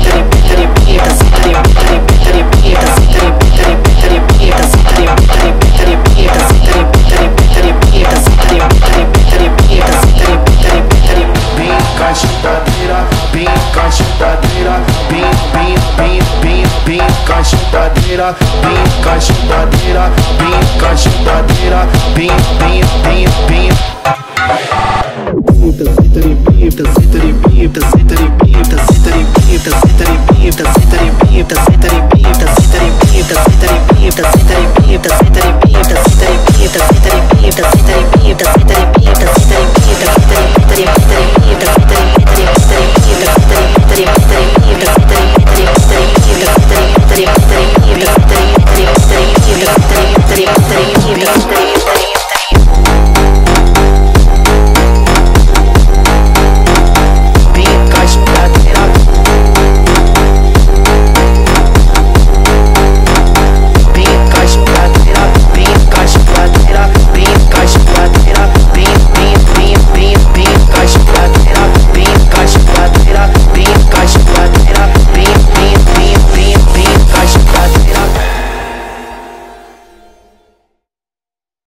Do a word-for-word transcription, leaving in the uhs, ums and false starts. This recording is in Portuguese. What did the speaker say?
chutadeira, pica chutadeira, pica chutadeira, pim, pim, pim, pim. Pinta, senta de pinta, senta de pinta, senta de pinta, senta de pinta, senta de pinta, senta de pinta, senta de pinta, senta de pinta, senta de pinta, senta de pinta, senta de pinta, senta de pinta, senta de pinta, senta de pinta, senta de pinta, senta de pinta, senta de pinta, senta de pinta.